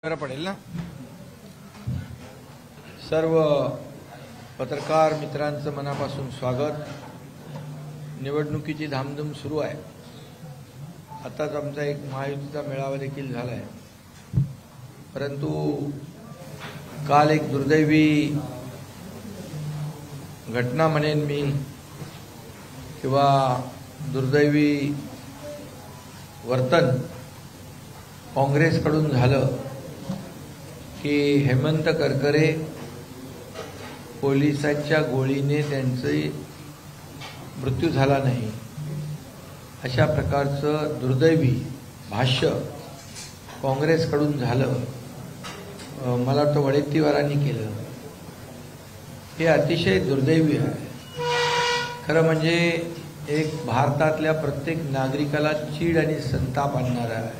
पडेल ना। सर्व पत्रकार मित्रांचं मनापासून स्वागत। निवडणुकीची धामधूम सुरू आहे। आताच आमचा एक महायुतीचा मेळावा देखील झाला आहे, परंतु काल एक दुर्दैवी घटना म्हणेन मी किंवा दुर्दैवी वर्तन काँग्रेसकडून झालं की हेमंत करकरे पोलिसांच्या गोळीने त्यांचे मृत्यू झाला नाही, अशा प्रकारचं दुर्दैवी भाष्य काँग्रेसकडून झालं। मला वाटतं वडेट्टीवारांनी केलं। हे अतिशय दुर्दैवी आहे। खरं म्हणजे एक भारतातल्या प्रत्येक नागरिकाला चीड आणि संताप आणणारा आहे।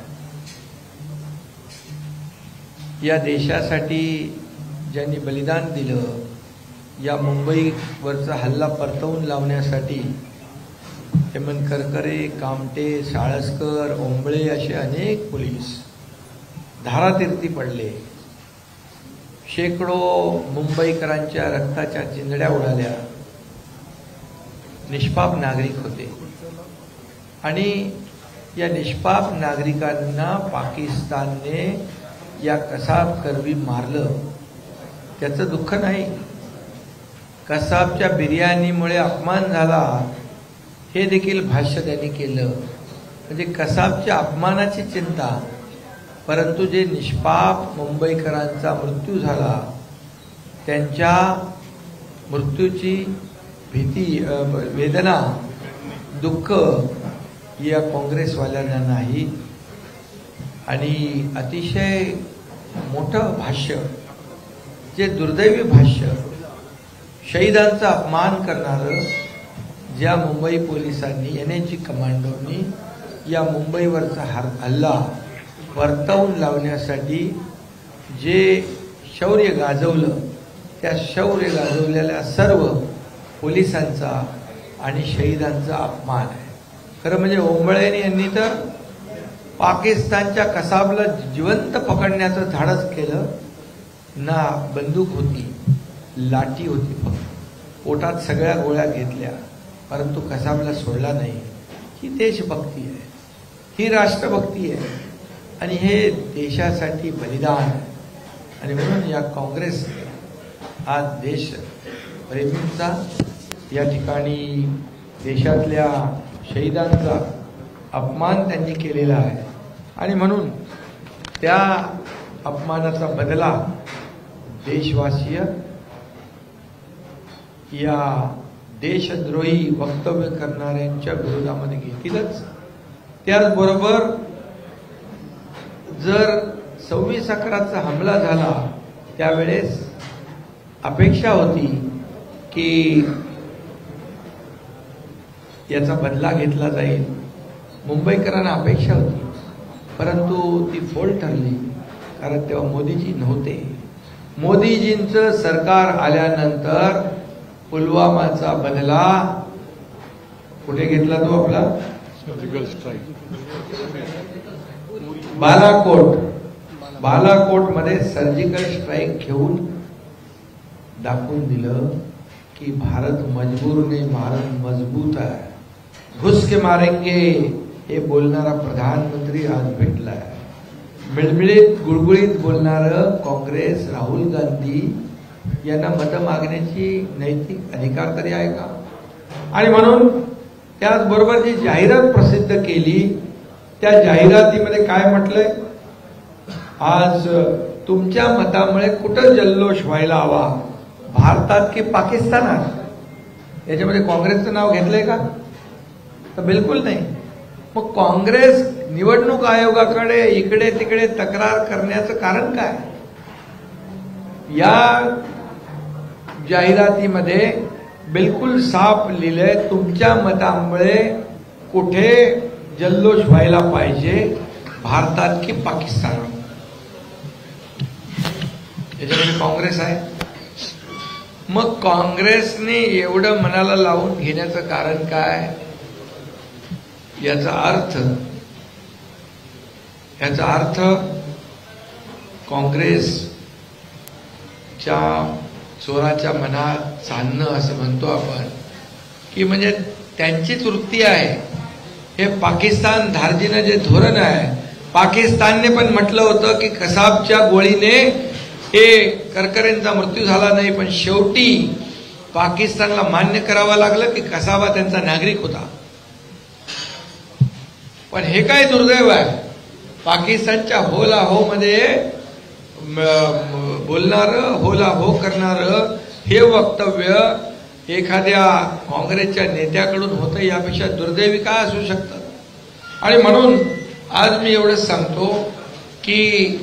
या देशासाठी ज्यांनी बलिदान दिलं, या मुंबईवरचा हल्ला परतवून लावण्यासाठी हेमंत करकरे, कामटे, साळसकर, ओंबळे असे अनेक पोलीस धारातीर्थी पडले। शेकडो मुंबईकरांच्या रक्ताच्या चिंधड्या उडाल्या। निष्पाप नागरिक होते आणि या निष्पाप नागरिकांना पाकिस्तानने या कसाब करवी मारलं। त्याचं दुःख नाही, कसाबच्या बिर्याणीमुळे अपमान झाला हे देखील भाष्य त्यांनी केलं। म्हणजे कसाबच्या अपमानाची चिंता, परंतु जे निष्पाप मुंबईकरांचा मृत्यू झाला त्यांच्या मृत्यूची भीती, वेदना, दुःख या काँग्रेसवाल्यांना नाही। आणि अतिशय मोठं भाष्य, जे दुर्दैवी भाष्य, शहीदांचा अपमान करणारं, ज्या मुंबई पोलिसांनी, NSG कमांडोनी या मुंबईवरचा हल्ला परतवून लावण्यासाठी जे शौर्य गाजवलं, त्या शौर्य गाजवलेल्या सर्व पोलिसांचा आणि शहीदांचा अपमान आहे। खरं म्हणजे ओंबळे यांनी तर पाकिस्तानच्या कसाबला जिवंत पकडण्याचं धाडस केलं। ना बंदूक होती, लाठी होती, फक्त पोटात सगळ्या गोळ्या घेतल्या, परंतु कसाबला सोडला नाही। ही देशभक्ती आहे, ही राष्ट्रभक्ती आहे आणि हे देशासाठी बलिदान आहे। आणि म्हणून या काँग्रेस हा देश प्रेमींचा, या ठिकाणी देशातल्या शहीदांचा अपमान त्यांनी केलेला आहे आणि म्हणून त्या अपमानाचा बदला देशवासीय या देशद्रोही वक्तव्य करणाऱ्यांच्या विरोधामध्ये घेतीलच। त्याचबरोबर जर 26/11चा हमला झाला त्यावेळेस अपेक्षा होती की याचा बदला घेतला जाईल, मुंबईकरांना अपेक्षा होती, परंतु ती फोल ठरली, कारण तेव्हा मोदीजी नव्हते। मोदीजींचं सरकार आल्यानंतर पुलवामाचा बदला कुठे घेतला? तो आपला सर्जिकल स्ट्राईक, बालाकोटमध्ये सर्जिकल स्ट्राईक घेऊन दाखवून दिलं की भारत मजबूर नाही, भारत मजबूत आहे। घुस के मारेंगे हे बोलणारा प्रधानमंत्री आज भेटलाय। मिळमिळीत गुळगुळीत बोलणारं काँग्रेस, राहुल गांधी यांना मत मागण्याची नैतिक अधिकार तरी आहे का? आणि म्हणून त्याचबरोबर जी जाहिरात प्रसिद्ध केली, त्या जाहिरातीमध्ये काय म्हटलंय? आज तुमच्या मतामुळे कुठं जल्लोष व्हायला हवा, भारतात की पाकिस्तानात? याच्यामध्ये काँग्रेसचं नाव घेतलंय का? तर बिलकुल नाही। मग काँग्रेस निवडणूक आयोगाकडे इकडे तिकडे तक्रार करण्याचं कारण काय? या जाहिरातीमध्ये बिलकुल साफ लिहिलंय, तुमच्या मतामुळे कुठे जल्लोष व्हायला पाहिजे, भारतात की पाकिस्तानात? याच्यामध्ये काँग्रेस आहे। मग काँग्रेसने एवढं मनाला लावून घेण्याचं कारण काय? याचा अर्थ काँग्रेसच्या चोराच्या मनात चालणं असं म्हणतो आपण, की म्हणजे त्यांचीच वृत्ती आहे. हे पाकिस्तान धार्जिनं जे धोरण आहे, पाकिस्तानने पण म्हटलं होतं की कसाबच्या गोळीने हे करकरेंचा मृत्यू झाला नाही, पण शेवटी पाकिस्तानला मान्य करावं लागलं की कसाबा त्यांचा नागरिक होता. पण हे काय दुर्दैव आहे, पाकिस्तानच्या होला हो मध्ये बोलणारं, होला हो करणारं हे वक्तव्य एखाद्या काँग्रेसच्या नेत्याकडून होतं, यापेक्षा दुर्दैवी काय असू शकतं. आणि म्हणून आज मी एवढंच सांगतो की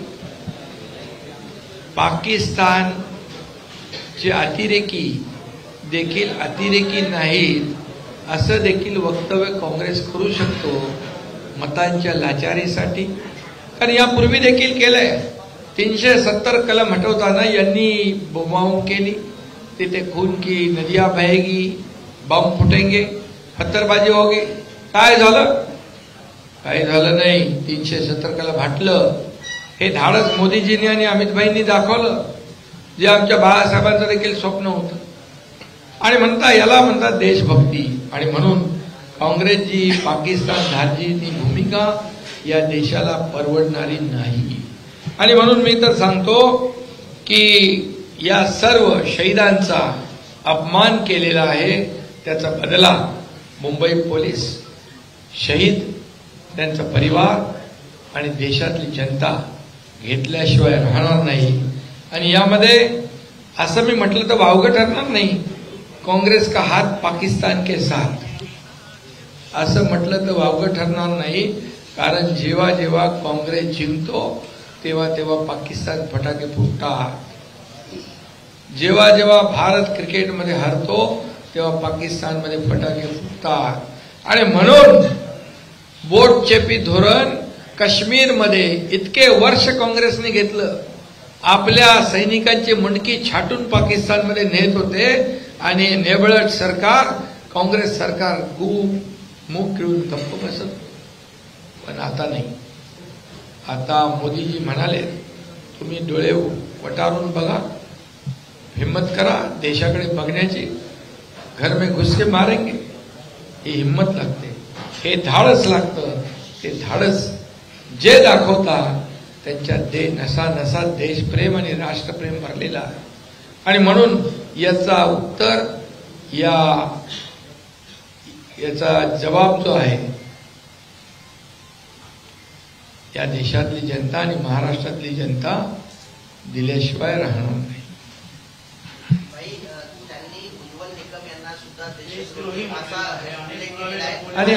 पाकिस्तानचे अतिरेकी देखील अतिरेकी नाहीत असं देखील वक्तव्य काँग्रेस करू शकतो मतांच्या लाचारीसाठी. कारण यापूर्वी देखील केलंय. 370 कलम हटवताना यांनी बोंबाबोंब केली, तिथे खून की नदियां बहेगी, बम फुटेंगे, पत्थरबाजी होगी. काय झालं? काही झालं नाही. 370 कलम हटलं. हे धाडस मोदीजींनी आणि अमितभाईंनी दाखवलं, जे आमच्या बाळासाहेबांचं देखील स्वप्न होतं. आणि याला म्हणतात देशभक्ती. आणि म्हणून काँग्रेसची पाकिस्तान धार्जिनी भूमिका या देशाला परवडणारी नाही. आणि म्हणून मी तर सांगतो की या सर्व शहीदांचा अपमान केलेला आहे, त्याचा बदला मुंबई पोलीस, शहीद, त्यांचा परिवार आणि देशातली जनता घेतल्याशिवाय राहणार नाही. आणि यामध्ये असं मी म्हटलं तर वावगं ठरणार नाही, काँग्रेस का हात पाकिस्तान के साथ, असं म्हटलं तर वावगं ठरणार नाही. कारण जेव्हा जेव्हा काँग्रेस जिंकतो तेव्हा तेव्हा पाकिस्तान फटाके फुटतात. जेव्हा जेव्हा भारत क्रिकेटमध्ये हरतो तेव्हा पाकिस्तानमध्ये फटाके फुटतात. आणि म्हणून बोटचेपी धोरण काश्मीरमध्ये इतके वर्ष काँग्रेसने घेतलं. आपल्या सैनिकांची मुंडकी छाटून पाकिस्तानमध्ये नेत होते आणि नेबळट सरकार, काँग्रेस सरकार मूग घेऊन गप्प बसत. पण आता नाही. आता मोदीजी म्हणाले, तुम्ही डोळे वटारून बघा, हिम्मत करा देशाकडे बघण्याची, घर में घुस के मारेंगे. ही हिम्मत लागते, हे धाडस लागतं. ते धाडस जे दाखवतात त्यांच्या नसा नसा देशप्रेम आणि राष्ट्रप्रेम भरलेला आहे. आणि म्हणून याचा उत्तर, याचा जबाब जो आहे, या देशातली जनता आणि महाराष्ट्रातली जनता दिल्याशिवाय राहणार नाही. आणि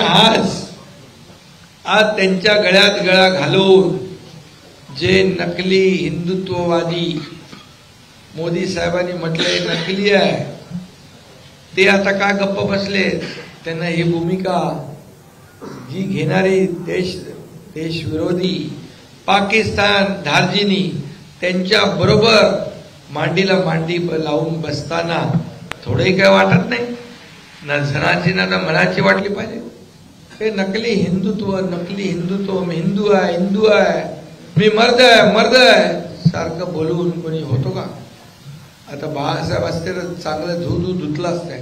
आज त्यांच्या गळ्यात गळा घालून जे नकली हिंदुत्ववादी मोदी साहेबांनी म्हटलंय नकली आहे, ते आता काय गप्प बसले. त्यांना ही भूमिका जी घेणारी देशविरोधी पाकिस्तान धार्जिनी त्यांच्या बरोबर मांडीला मांडी लावून बसताना थोडे काय वाटत नाही ना, जनाची ना मनाची वाटली पाहिजे. हे नकली हिंदुत्व, मी हिंदू आहे, मी मर्द आहे सारखं बोलून कोणी होतो का? आता बाळासाहेब असते तर चांगलं धुतलं असतंय.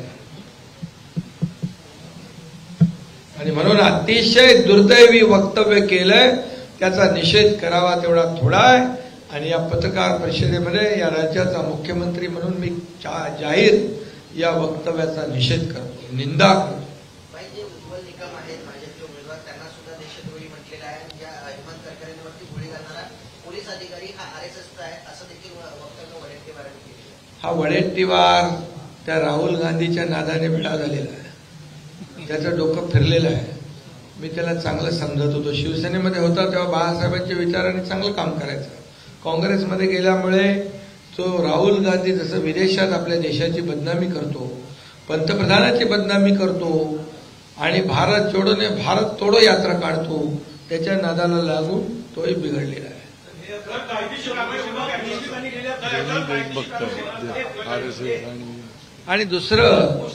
आणि म्हणून अतिशय दुर्दैवी वक्तव्य केलंय, त्याचा निषेध करावा तेवढा थोडा आहे. आणि या पत्रकार परिषदेमध्ये या राज्याचा मुख्यमंत्री म्हणून मी जाहीर या वक्तव्याचा निषेध करतो, निंदा करतो. हा वडेट्टीवार त्या राहुल गांधीच्या नादाने भेडा झालेला आहे, त्याचं डोकं फिरलेलं आहे. मी त्याला चांगलं समजत होतो. शिवसेनेमध्ये होता तेव्हा बाळासाहेबांच्या विचाराने चांगलं काम करायचं. काँग्रेसमध्ये गेल्यामुळे तो राहुल गांधी जसं विदेशात आपल्या देशाची बदनामी करतो, पंतप्रधानाची बदनामी करतो आणि भारत जोडोने भारत तोडो यात्रा काढतो, त्याच्या नादाला लागून तोही बिघडलेला आहे. आणि दुसरं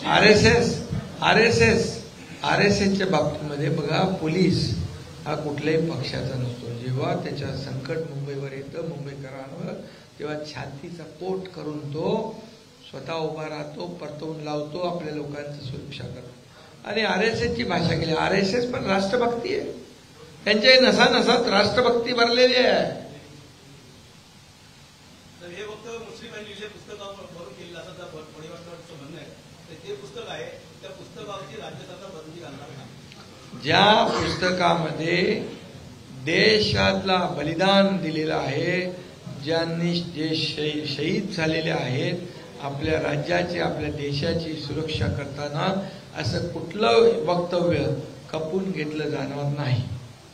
आरएसएसच्या बाबतीमध्ये बघा, पोलीस हा कुठल्याही पक्षाचा नसतो. जेव्हा त्याच्या संकट मुंबईवर येतं, मुंबईकरांवर, तेव्हा छातीचा पोट करून तो स्वतः उभा राहतो, परतवून लावतो, आपल्या लोकांची सुरक्षा करतो. आणि RSSची भाषा केली. RSS पण राष्ट्रभक्ती आहे, त्यांच्या नसानसात राष्ट्रभक्ती भरलेली आहे. हे फक्त मुस्लिमांविषयी पुस्तकावरून केलेलं असं परिवर्तनाचं म्हणणं आहे. ते पुस्तक आहे, त्या पुस्तकावरची राज्य सरकार बंदी घालणार नाही. ज्या पुस्तकामध्ये देशातला बलिदान दिलेलं आहे, ज्यांनी जे शहीद झालेले आहेत, आपल्या राज्याची, आपल्या देशाची सुरक्षा करताना असं कुठलं वक्तव्य खपून घेतलं जाणार नाही.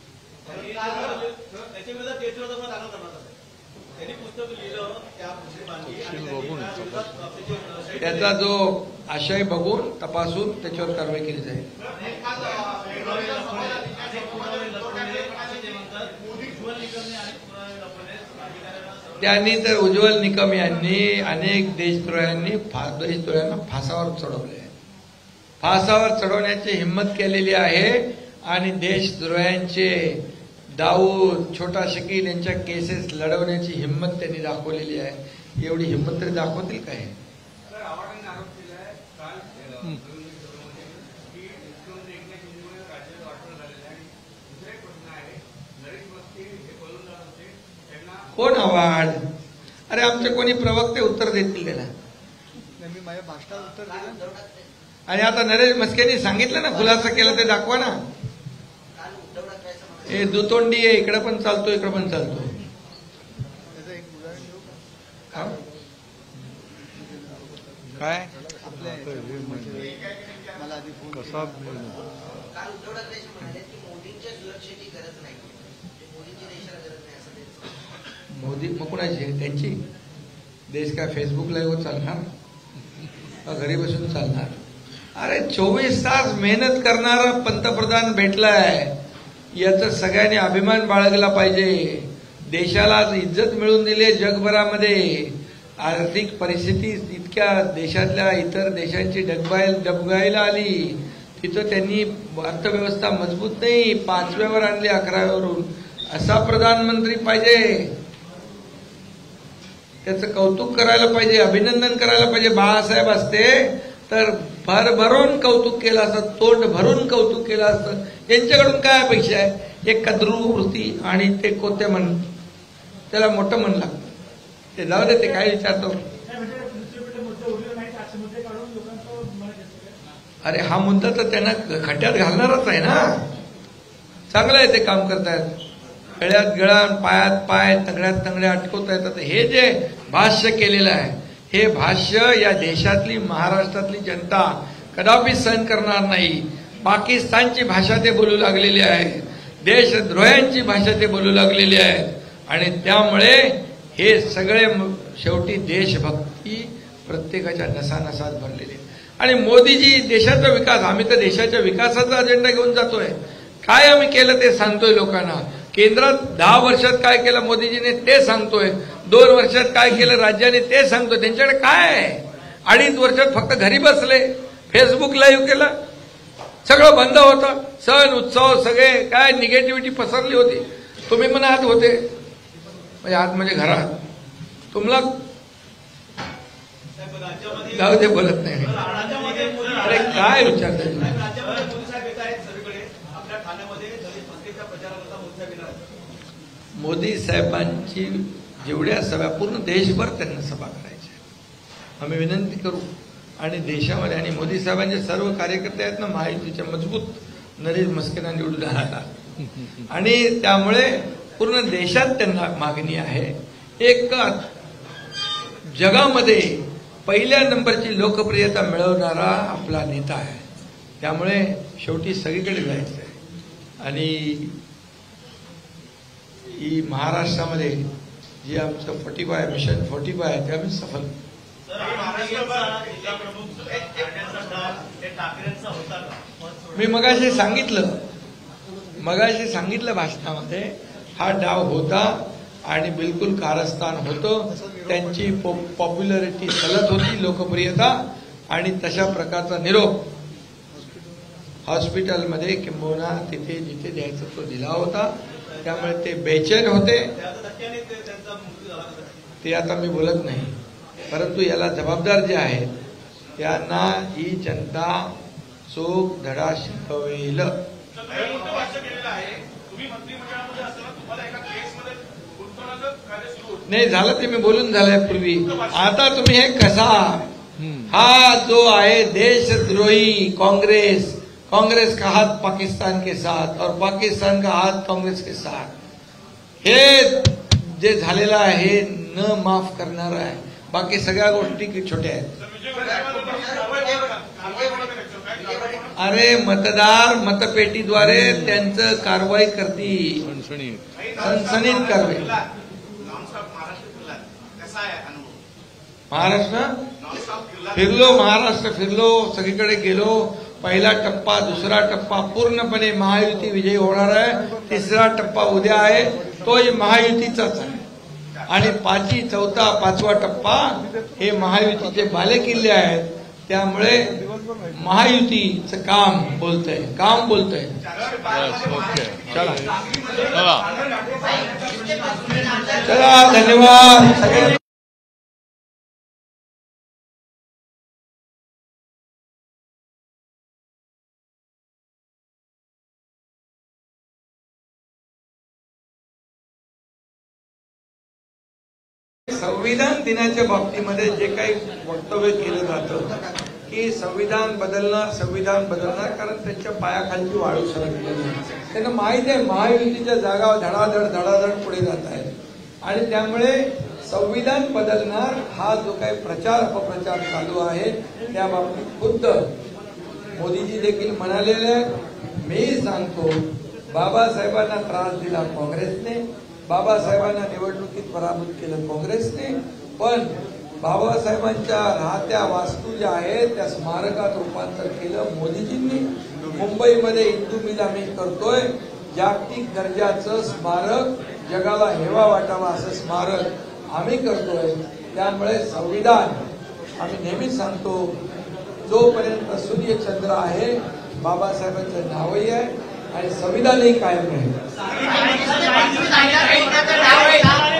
त्याचा जो आशय बघून तपासून त्याच्यावर कारवाई केली जाईल. त्यांनी तर उज्ज्वल निकम यांनी अनेक देशद्रोह्यांना फासावर चढवले, फासावर चढवण्याची हिंमत केलेली आहे. आणि देशद्रोह्यांचे दाऊद, छोटा शकील यांच्या केसेस लढवण्याची हिंमत त्यांनी दाखवलेली आहे. एवढी हिंमत तरी दाखवतील काय? कोण आवाड? अरे आमचे कोणी प्रवक्ते उत्तर देतील त्याला? मी माझ्या भाषणात उत्तर दिलं. आणि आता नरेश म्हस्केंनी सांगितलं ना, खुलासा केला ते दाखवा ना. हे दुतोंडी आहे, इकडे पण चालतो, इकडे पण चालतो. त्याचं एक उदाहरण देऊ का? काय मला आधी फोन कसा काल उद्धव ठाकरे म्हणाले की मोदींच्या सुरक्षेची गरज नाही, मोदींची देशाला गरज नाही असं त्यांचं. मोदी मग कुणाची? त्यांची. देश काय फेसबुक लाईव्ह चालणार का घरी बसून चालणार? अरे 24 तास मेहनत करणारा पंतप्रधान भेटलाय, याचा सगळ्यांनी अभिमान बाळगला पाहिजे. देशाला इज्जत मिळवून दिली जगभरामध्ये. आर्थिक परिस्थिती इतक्या देशातल्या इतर देशांची डबघाईला आली, तिथं त्यांनी अर्थव्यवस्था मजबूत नाही, 5व्यावर आणली 11व्यावरून. असा प्रधानमंत्री पाहिजे, त्याचं कौतुक करायला पाहिजे, अभिनंदन करायला पाहिजे. बाळासाहेब असते तर भरभरून कौतुक केलं असतं, तोंड भरून कौतुक केलं असतं. यांच्याकडून काय अपेक्षा आहे? एक कद्रू वृत्ती आणि ते कोते म्हण, त्याला मोठं म्हण लागतं. ते जाऊ दे, ते काय विचारतो. अरे हा मुद्दा तर त्यांना खड्ड्यात घालणारच आहे ना. चांगलं आहे ते काम करतायत, गळ्यात गळा, पायात पाय, तंगड्यात तंगड्या अटकवता येतात. हे जे भाष्य केलेलं आहे, हे भाष्य या देशातली, महाराष्ट्रातली जनता कदापि सहन करणार नाही. पाकिस्तानची भाषा ते बोलू लागलेली आहे, देशद्रोह्यांची भाषा ते बोलू लागलेली आहे. आणि त्यामुळे हे सगळे शेवटी देशभक्ती प्रत्येकाच्या नसानसात भरलेली आहे. आणि मोदीजी देशाचा विकास, आम्ही तर देशाच्या विकासाचा अजेंडा घेऊन जातोय. काय आम्ही केलं ते सांगतोय लोकांना. केंद्रात 10 वर्षात काय केलं मोदीजीने ते सांगतोय, 2 वर्षात काय केलं राज्याने ते सांगतोय. त्यांच्याकडे काय आहे? 2.5 वर्षात फक्त घरी बसले, फेसबुक लाईव्ह केलं, सगळं बंद होतं. सण उत्सव सगळे काय निगेटिव्हिटी पसरली होती. तुम्ही पण आत होते, म्हणजे आत म्हणजे घरात. तुम्हाला जाऊ दे, बोलत नाही. अरे काय विचारताय तुम्ही? मोदी साहेबांची जेवढ्या सभा, पूर्ण देशभर त्यांना सभा करायच्या. आम्ही विनंती करू. आणि देशामध्ये आणि मोदी साहेबांचे सर्व कार्यकर्ते आहेत ना महायुतीच्या, मजबूत नरेश म्हस्केंना निवडून आणला. आणि त्यामुळे पूर्ण देशात त्यांना मागणी आहे. एक जगामध्ये पहिल्या नंबरची लोकप्रियता मिळवणारा आपला नेता आहे. त्यामुळे शेवटी सगळीकडे जायचं आहे. आणि ही महाराष्ट्रामध्ये जी आमचं 45 मिशन 45 आहे ते आम्ही सफल. मी मगाशी सांगितलं भाषणामध्ये, हा डाव होता आणि बिलकुल कारस्थान होतं. त्यांची पॉप्युलरिटी चलत होती, लोकप्रियता. आणि तशा प्रकारचा निरोप हॉस्पिटलमध्ये किंबहुना तिथे जिथे द्यायचा तो दिला होता. त्यामुळे ते बेचैन होते. त्याचा धक्क्याने त्यांचा मृत्यू झाला का? ते आता मी बोलत नाही, परंतु याला जबाबदार जे आहेत त्यांना ही जनता चोख धडा शिकवेल. नाही झालं ते मी बोलून झालंय पूर्वी. आता तुम्ही हे कसा हा जो आहे देशद्रोही कांग्रेस, कांग्रेस का हाथ पाकिस्तान के साथ और पाकिस्तान का हाथ कांग्रेस के साथ, हे जे झालेलं आहे हे न माफ करणार आहे. बाकी सगळ्या गोष्टी छोट्या आहेत. अरे मतदार मतपेटीद्वारे त्यांचं कारवाई करतील, सनसनीत कारवाई. महाराष्ट्र फिरलो, महाराष्ट्र फिरलो, सगळीकडे गेलो. पहिला टप्पा, दुसरा टप्पा पूर्णपणे महायुती विजयी होणार आहे. तिसरा टप्पा उद्या आहे, तोही महायुतीचाच आहे. आणि चौथा पाचवा टप्पा हे महायुतीचे बालेकिल्ले आहेत. त्यामुळे महायुतीचं काम बोलतंय. चला धन्यवाद सगळे. संविधान दिनाच्या बाबतीमध्ये जे काही वक्तव्य केलं जातं की संविधान बदलणार, कारण त्यांच्या पायाखालची वाळू सरकलेली. त्यांना माहिती आहे महायुतीच्या जागा धडाधड पुढे जात आहेत आणि त्यामुळे संविधान बदलणार हा जो काही प्रचार अपप्रचार चालू आहे त्या बाबतीत खुद्द मोदीजी देखील म्हणालेले आहेत. मी सांगतो, बाबासाहेबांना त्रास दिला काँग्रेसने, बाबासाहेबांना निवडणुकीत पराभूत केलं काँग्रेसने, पण बाबासाहेबांच्या राहत्या वास्तू ज्या आहेत त्या स्मारकात रूपांतर केलं मोदीजींनी. मुंबईमध्ये हिंदू मिल आम्ही करतोय, जागतिक दर्जाचं स्मारक, जगाला हेवा वाटावा असं स्मारक आम्ही करतोय. त्यामुळे संविधान आम्ही नेहमीच सांगतो, जोपर्यंत सूर्यचंद्र आहे बाबासाहेबांचं नावही आहे आणि संविधानही कायम राहील.